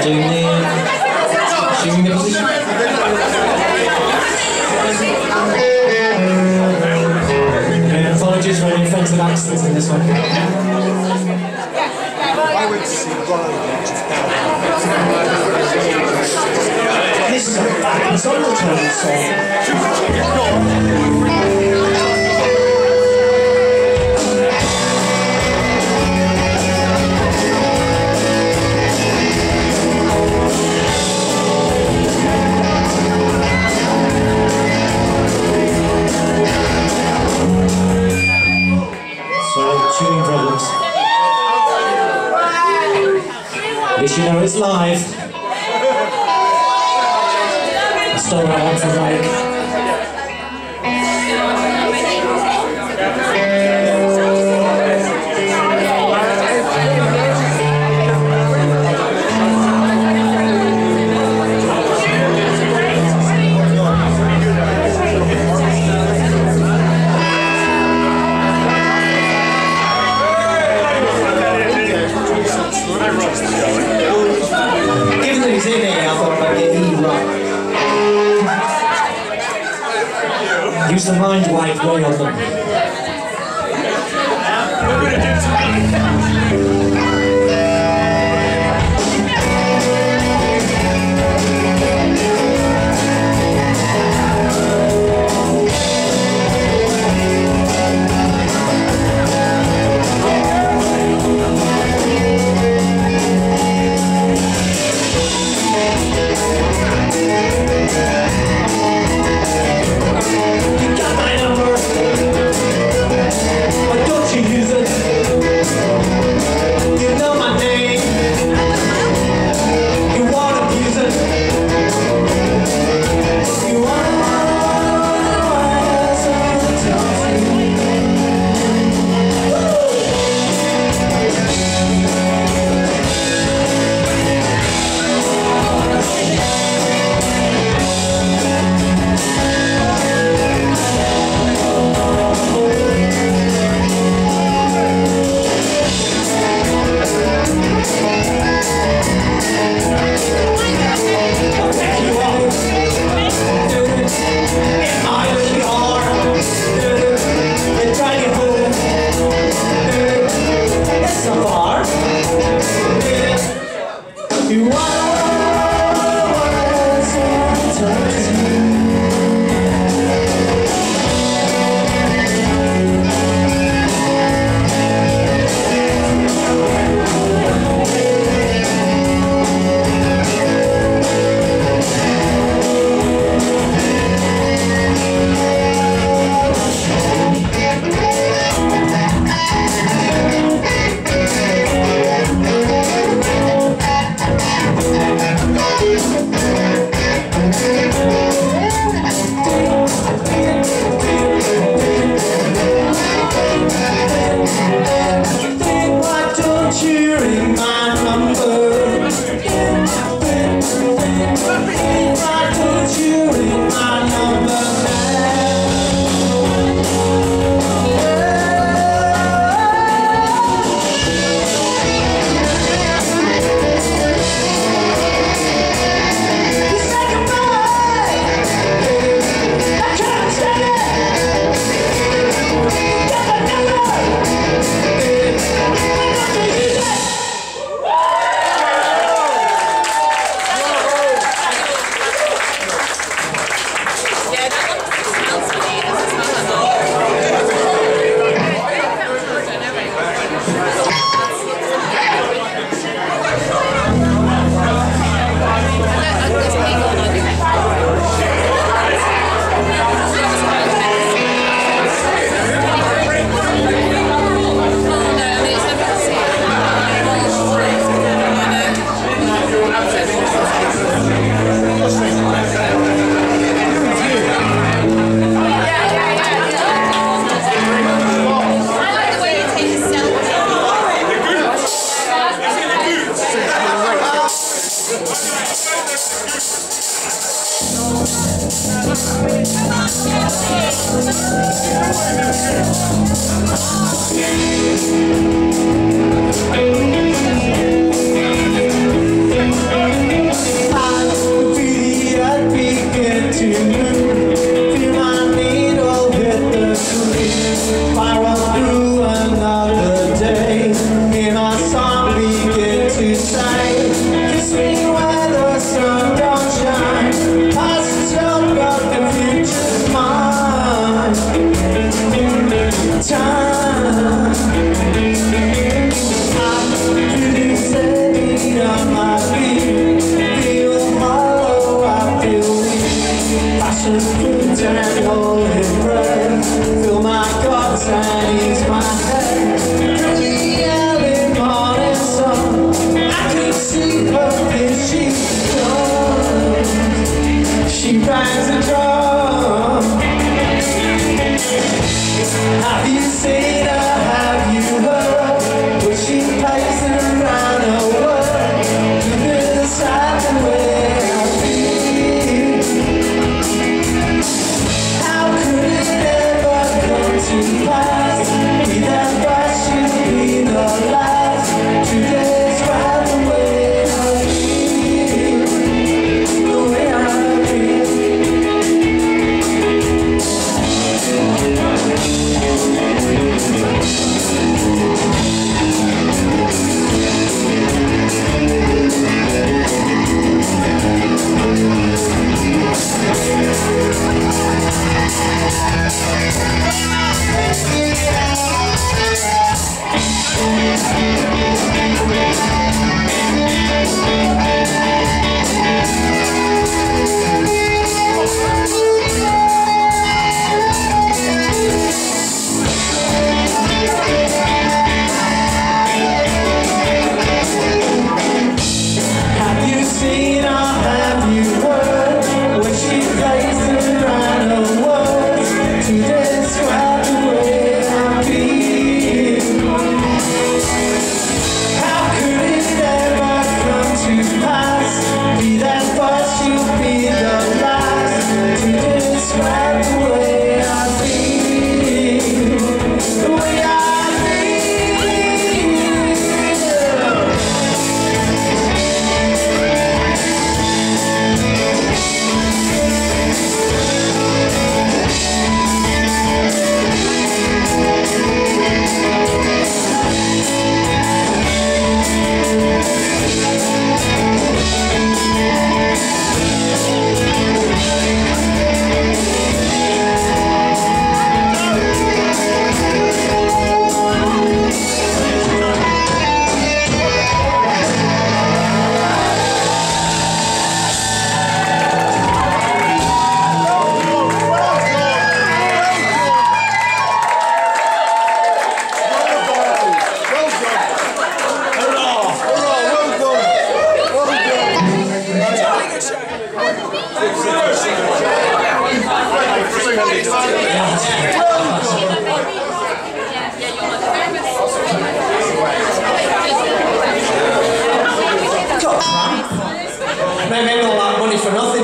doing the assuming the position. Apologies for any offensive accents in this one. I went to see Brian, which is down. This is a Buzzcocks Undertones song. Tuning problems. At least you know it's live. I stole that one from Mike. Given that he's in here, I thought I'd get E right. Use the mind wipe way on them. You got my number. Why don't you use it?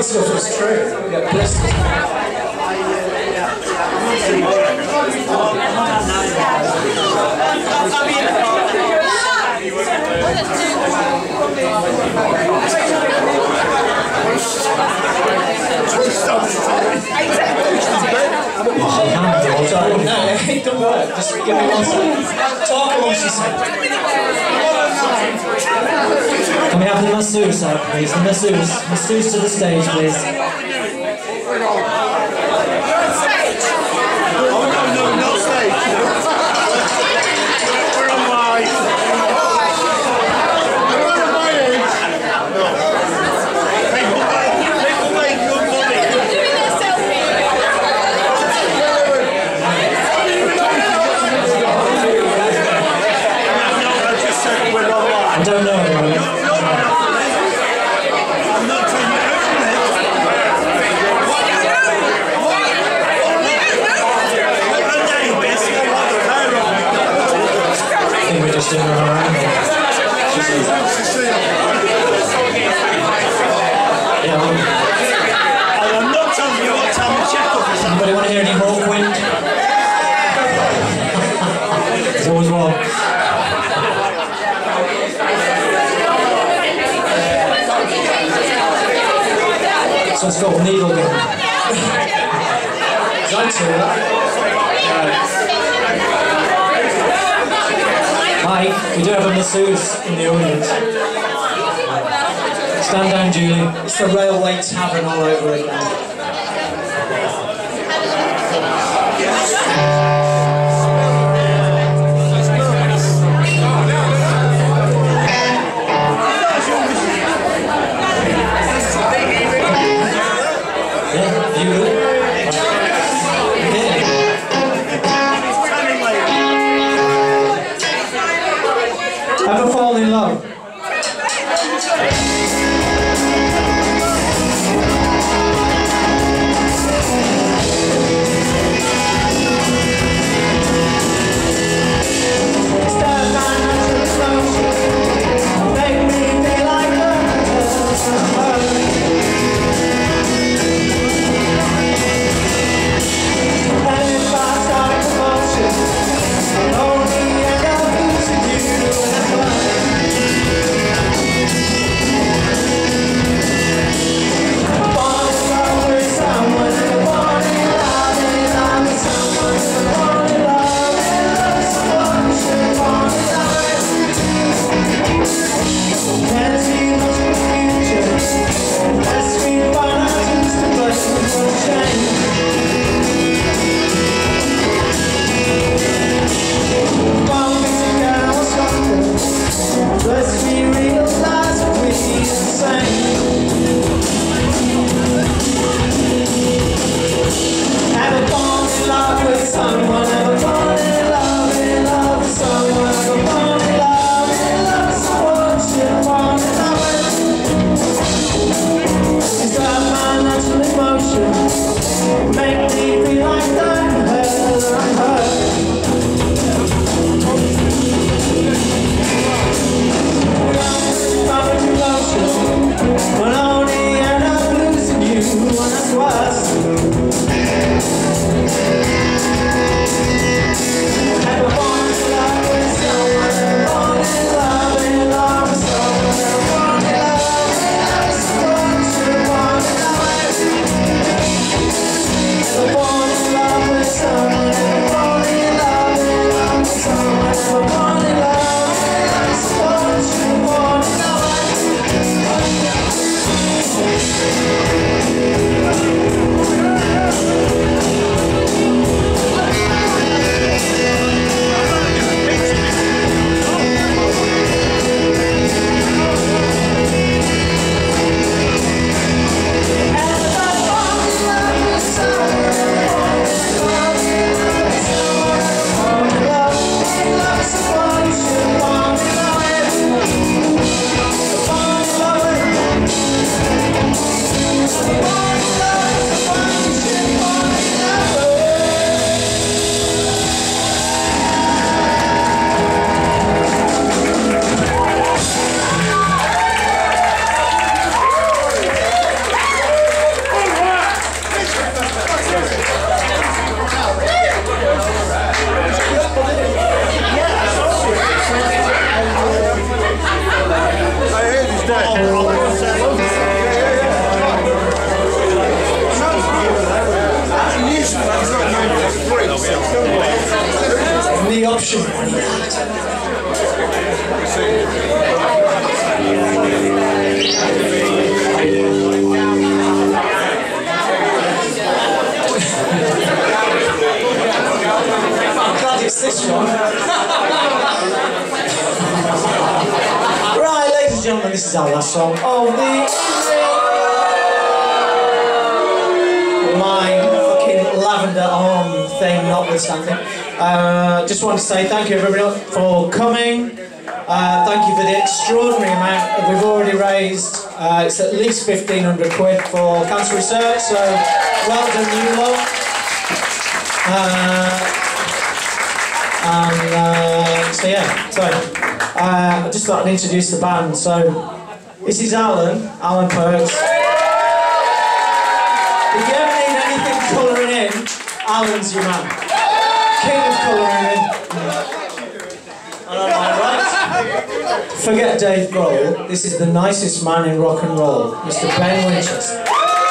stuff is true. Yeah, blisters. No, it don't work. Just give me 1 second. Talk amongst yourselves. Can we have the masseuse out, please? The masseuse. Masseuse to the stage, please. No stage. We're on my age. No. People make good money. I don't know. I'm not trying to open it. I think we're just doing our own. Yeah, And I'm not telling you what time to check up is. anybody want to hear any Hawk Wind? There's always one. So it's got needle gun. I'd say that. Mike, we do have a masseuse in the audience. Stand down, Julie. It's the Railway Tavern all over again. Ever fall in love? this is our last song of the my fucking lavender arm thing notwithstanding. Just want to say thank you everybody for coming. Thank you for the extraordinary amount that we've already raised. It's at least 1,500 quid for cancer research, so well done you lot. So yeah, so I just thought I'd introduce the band. So this is Alan Perks. If you ever need anything colouring in, Alan's your man. King of colouring in. Right? Forget Dave Grohl, this is the nicest man in rock and roll, Mr. Ben Winchester.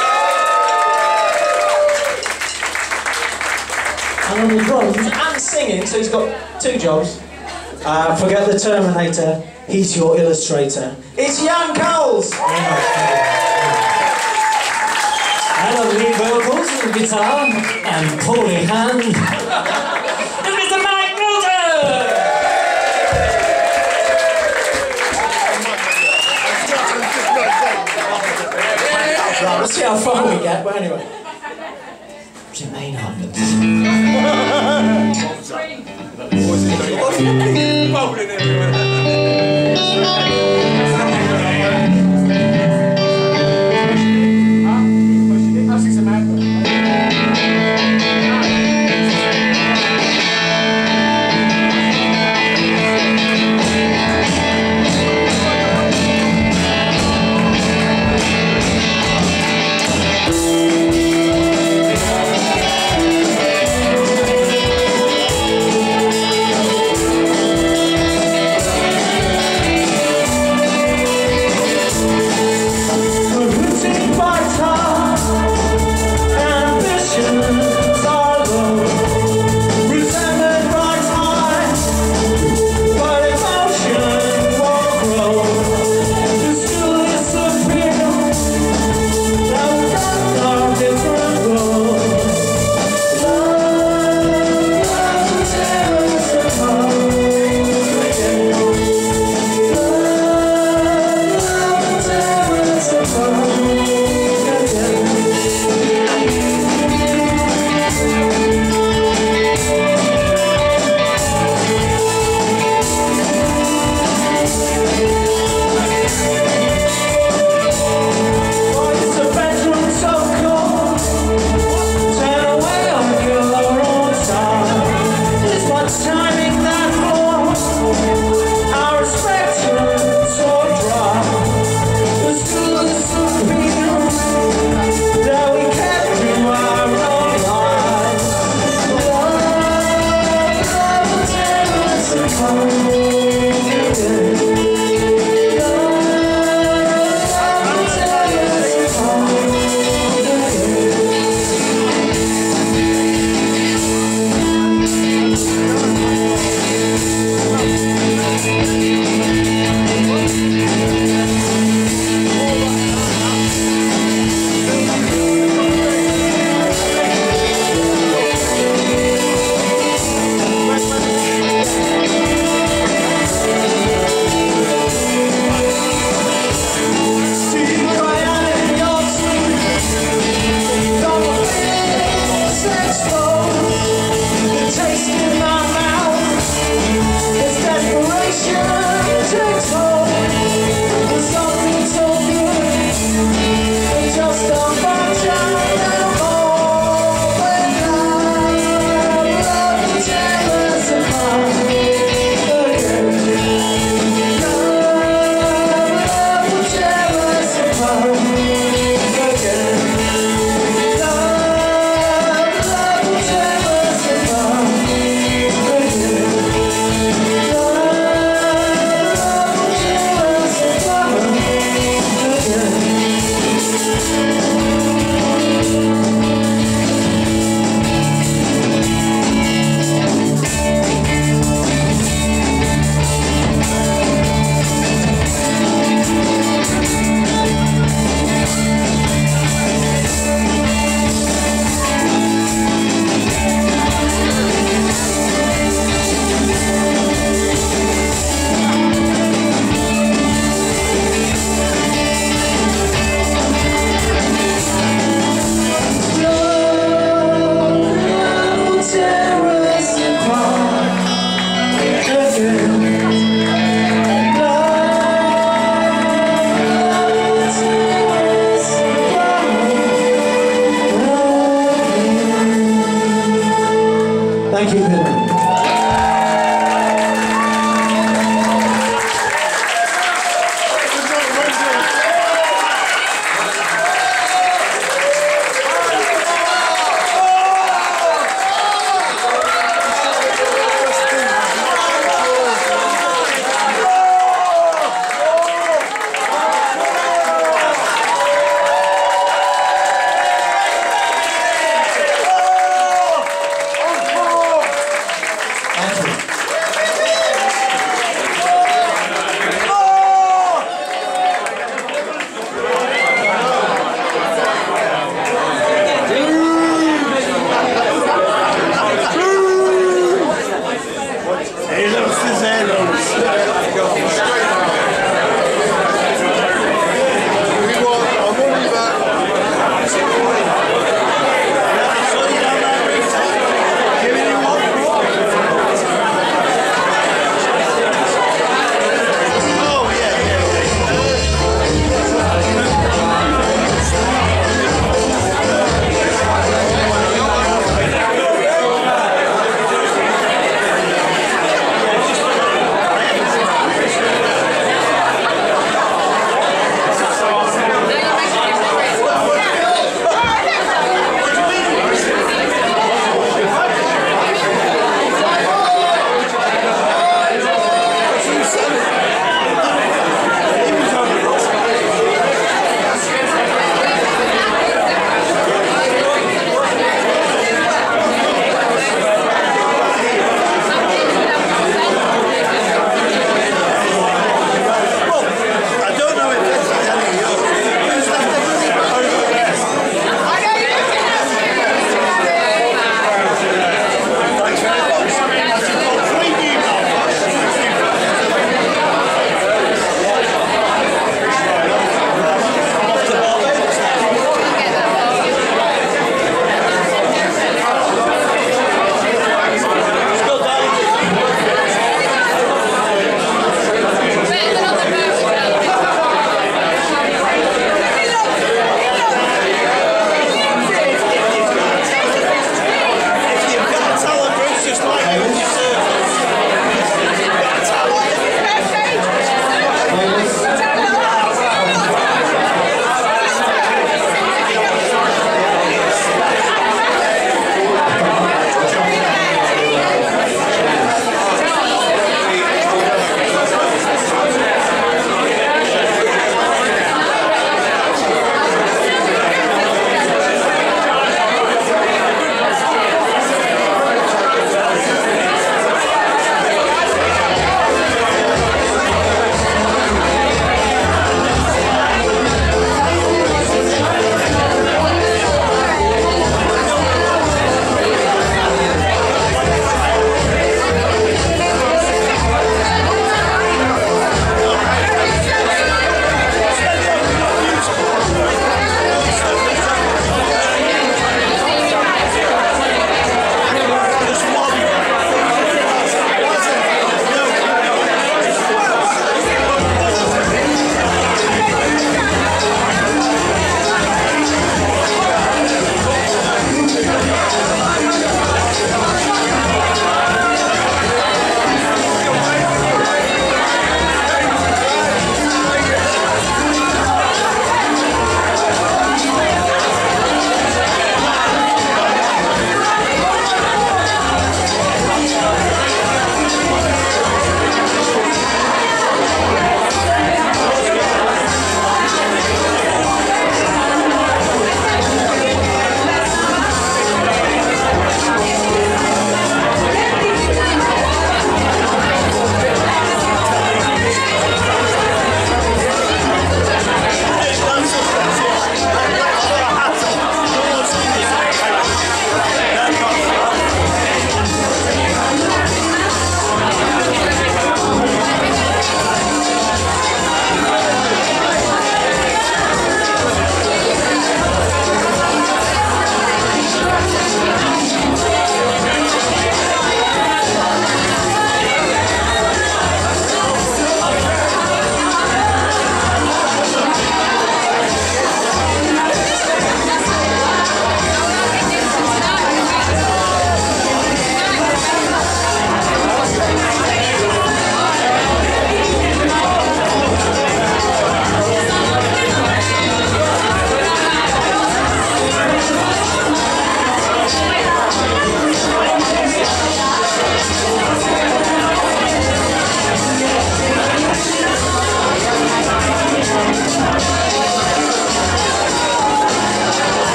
And on the drums and singing, so he's got 2 jobs. Forget the Terminator, he's your illustrator. It's Jan Cowles! And on lead vocals and guitar and Paulie Hand. And Mr. Mike Milton! Let's see how far we get, but anyway. Remain humble. Bowling everywhere.